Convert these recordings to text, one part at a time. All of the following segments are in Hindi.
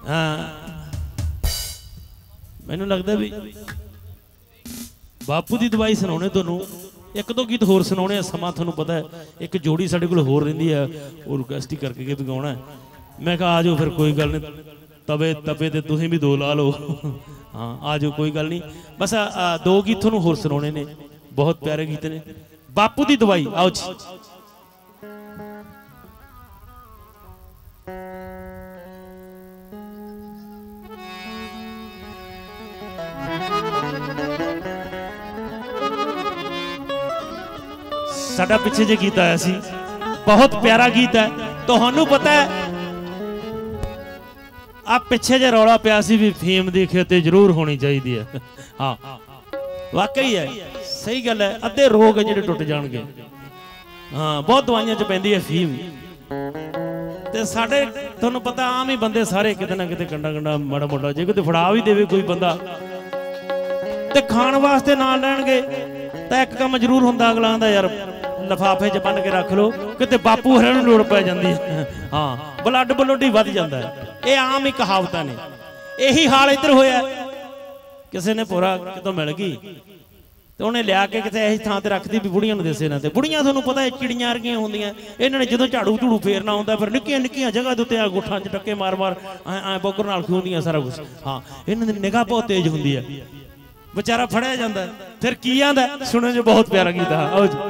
हाँ मैनू लगता भी बापू की दवाई सुनाने तुहानू एक दो गीत होर सुनाने समा तुहानू पता है एक जोड़ी साडे कोल होर रहिंदी है और रिक्वेस्ट ही करके भी गाउणा है। मैं कहा आ जाओ फिर कोई गल नहीं तवे तवे ते तुसीं भी दो ला लो। हाँ आ जाओ कोई गल नहीं बस दो गीत तुहानू होर सुनाने ने बहुत प्यारे गीत ने बापू की दवाई आओ जी। साडा पिछे जे गीत आया सी बहुत प्यारा गीत है तुहानू पता है आप पिछे जे रौला पिया सी भी फीम दी खेती जरूर होनी चाहिए है। हाँ वाकई है सही गल है अद्धे रोग है जिहड़े टुट जाणगे। हाँ बहुत दवाइयां च पैंदी है फीम ते साडे तुहानू पता आम ही बंदे सारे किते ना किते कंडा कंडा माड़ा मोटा जे कोई फड़ा भी देवे कोई बंदा ते खाण वास्ते ना लैणगे तां एक काम जरूर हुंदा अगला आंदा यार लिफाफे च बन के रख लो किते बापू हरे नूं लोड़ पै जांदी है। हाँ ब्लड ब्लड ही वध जांदा है ये आम ही कहावतां ने यही हाल इधर होया किसी ने पूरा कितों मिल गई तो उन्हें लिया के किसी ऐसी थां ते रखदी भी बुढ़ियां नूं दसे ना ते बुढ़ियां तुहानूं पता है चिड़ियां वर्गियां हुंदियां इन्हां ने जदों झाड़ू झूड़ू फेरना हुंदा फिर निक्कियां निक्कियां जगह दे उत्ते गुट्ठां च टक्के मार मार ऐ बोकर नाल खूंदियां सारा कुछ। हाँ इन्हां दी निगाह बहुत तेज हुंदी है बेचारा फड़िया जांदा फिर की आंदा सुनो जो बहुत प्यारा गीत है आओ जी।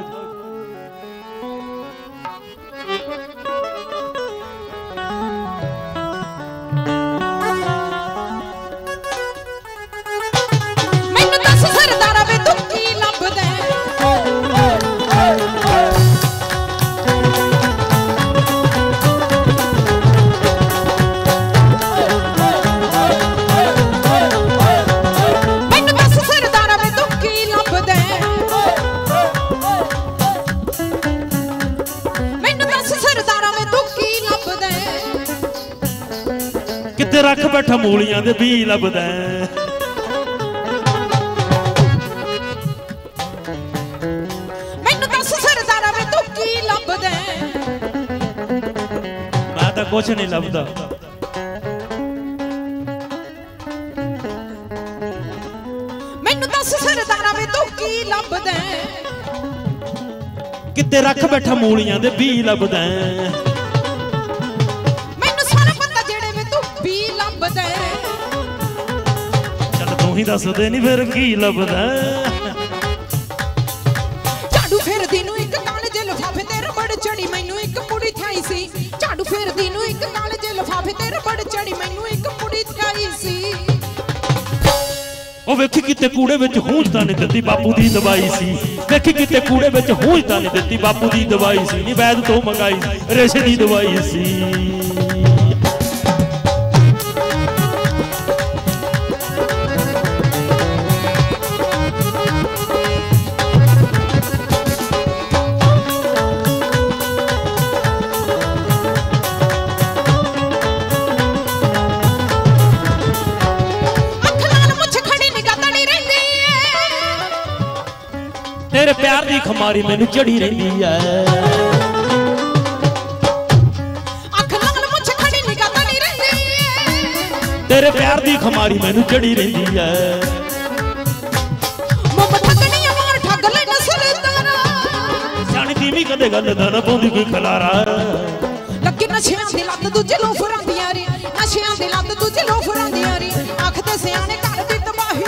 रख बैठा मूलियां दे बी लभदा मैनू दस सरदारा वे तू की लभदा मैं तां कुछ नहीं लभदा मैनू दस सरदारा वे तू की लभदा किते रख बैठा मूलियां दे बी लभदा ही दस दे नहीं फिर की लभदा झाड़ू फेरदी नूं एक काले जे लिफाफे ते रबड़ चढ़ी मैनू एक कुड़ी थाई सी झाड़ू फेरदी नूं एक काले जे लिफाफे ते रबड़ चढ़ी मैनू एक कुड़ी थाई सी ओ वेखी किते कूड़े विच हूंजदा नहीं दित्ती बापू दी दवाई सी वेखी किते कूड़े विच हूंजदा नहीं दित्ती बापू दी दवाई सी नी वैद तो मंगाई रेशे दी दवाई सी। तेरे प्यार दी खमारी मैनू चढ़ी रही है तेरे प्यार दी खमारी मैनू चढ़ी रही है जानी धीमी कदे गल दा ना पौंदी कोई खलारा लगे नशियां दी लत दूजे लोफरां दियां रे नशियां दी लत दूजे लोफरां दियां रे आखदे सियाणे घर दी तबाही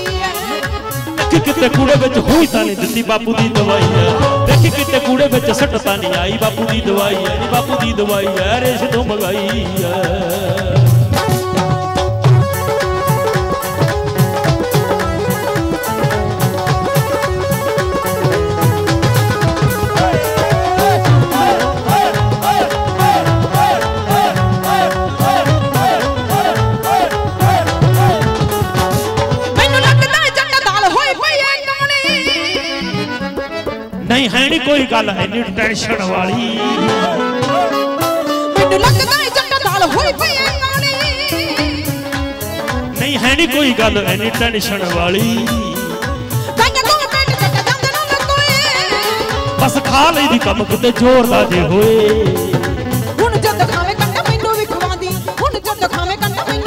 किते कूड़े विच हूंजदा नहीं दित्ती बापू दी दवाई है देखी किते कूड़े विच सटता नहीं आई बापू दी दवाई है नी बापू दी दवाई है रेश तो मंगाई है। नहीं है नहीं कोई गल है नहीं टेंशन वाली नहीं है नहीं कोई गल है नहीं टेंशन वाली बस खा ली कम किते जोर लाजे होए हुण जद खावे कंडा मैनू भी खवांदी हुण जद खावे कंडा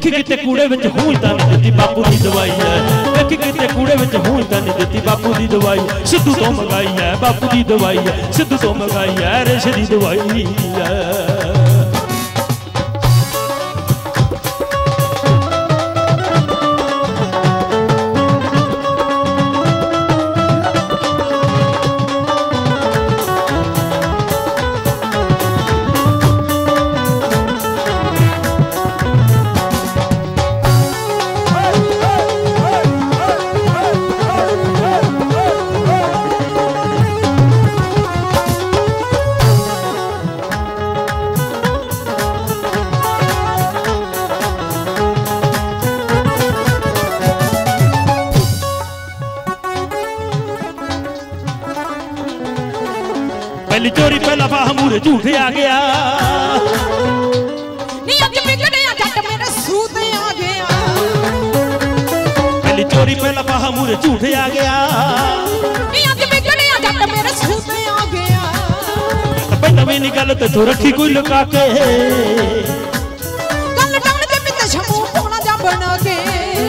ਵੇਖੀ ਕਿਤੇ ਕੂੜੇ ਵਿੱਚ ਹੂੰ ਤਾਂ ਨਹੀਂ ਦਿੱਤੀ ਬਾਪੂ ਦੀ ਦਵਾਈ ਹੈ ਵੇਖੀ ਕਿਤੇ ਕੂੜੇ ਵਿੱਚ ਹੂੰ ਤਾਂ ਨਹੀਂ ਦਿੱਤੀ ਬਾਪੂ ਦੀ ਦਵਾਈ ਸਿੱਧੂ ਤੋਂ ਮੰਗਾਈ ਹੈ ਬਾਪੂ ਦੀ ਦਵਾਈ ਹੈ ਸਿੱਧੂ ਤੋਂ ਮੰਗਾਈ ਹੈ ਰੇਸ਼ੇ ਦੀ ਦਵਾਈ ਹੈ पहली चोरी पहला फाह मूरे झूठ आ गया नी अज बिगड़िया जट मेरे सूत आ गया पहली चोरी पहला फाह मूरे झूठ आ गया नी अज बिगड़िया जट मेरे सूत आ गया पहला भी नहीं गल ते तू रखी कोई लुका के गल डाउन ते पिंड छमू पोना जा बना के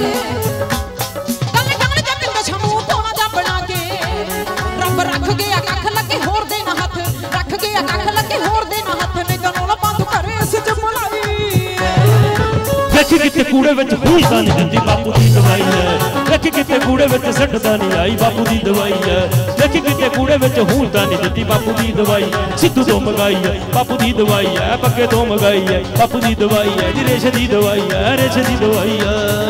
गल डाउन ते पिंड छमू पोना जा बना के रब रख गया कख लगे होर दे रख गया कख लगे होर दे ना हथ ने गनोला बंद करे इस जमलाई ਵੇਖੀ ਕਿਤੇ ਕੂੜੇ ਵਿੱਚ ਹੂੰ ਤਾਂ ਨਹੀਂ ਦਿੱਤੀ ਬਾਪੂ ਦੀ ਦਵਾਈ ਹੈ ਵੇਖੀ ਕਿਤੇ ਕੂੜੇ ਵਿੱਚ ਸੱਟਦਾ ਨਹੀਂ ਆਈ ਬਾਪੂ ਦੀ ਦਵਾਈ ਹੈ ਵੇਖੀ ਕਿਤੇ ਕੂੜੇ ਵਿੱਚ ਹੂੰ ਤਾਂ ਨਹੀਂ ਦਿੱਤੀ ਬਾਪੂ ਦੀ ਦਵਾਈ ਸਿੱਧੂ ਤੋਂ ਮੰਗਾਈ ਹੈ ਬਾਪੂ ਦੀ ਦਵਾਈ ਹੈ ਪੱਕੇ ਤੋਂ ਮੰਗਾਈ ਹੈ ਬਾਪੂ ਦੀ ਦਵਾਈ ਹੈ ਜੀ ਰੇਸ਼ੇ ਦੀ ਦਵਾਈ ਹੈ ਰੇਸ਼ੇ ਦੀ ਦਵਾਈ ਹੈ